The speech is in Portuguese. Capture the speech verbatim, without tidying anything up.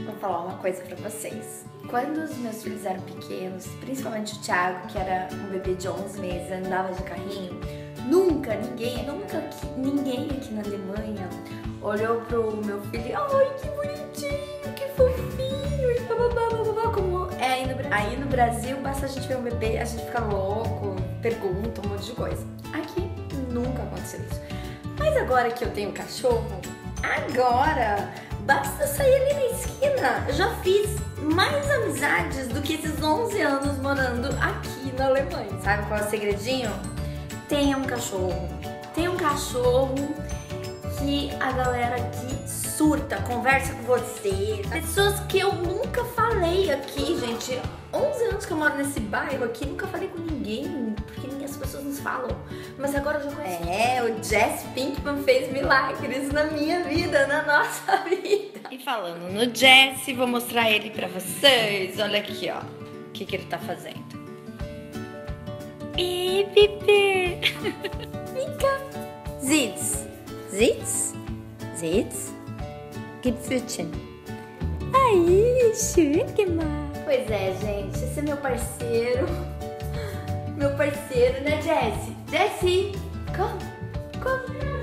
vou falar uma coisa pra vocês. Quando os meus filhos eram pequenos, principalmente o Thiago, que era um bebê de onze meses, andava de carrinho, nunca ninguém, nunca ninguém aqui na Alemanha olhou pro meu filho, ai, que bonitinho, que fofinho, e bababá, bababá, como é aí no, aí no Brasil, basta a gente ver um bebê, a gente fica louco, pergunta um monte de coisa. Aqui nunca aconteceu isso. Mas agora que eu tenho cachorro, agora basta sair ali na esquina. Eu já fiz mais amizades do que esses onze anos morando aqui na Alemanha. Sabe qual é o segredinho? Tenha um cachorro. Tenha um cachorro que a galera aqui surta, conversa com você. Pessoas que eu nunca falei aqui, gente. onze anos que eu moro nesse bairro aqui, nunca falei com ninguém, porque as pessoas nos falam. Mas agora eu já conheço. É, o Jesse Pinkman fez milagres na minha vida, na nossa vida. E falando no Jesse, vou mostrar ele pra vocês. Olha aqui, ó. O que, que ele tá fazendo. Ih, Pipi. Vem cá. Sitz. Sitz. Sitz. Gib Pfötchen. Aí, schön gemacht. Pois é, gente. Esse é meu parceiro. Meu parceiro, né, Jesse? Jesse, come, come.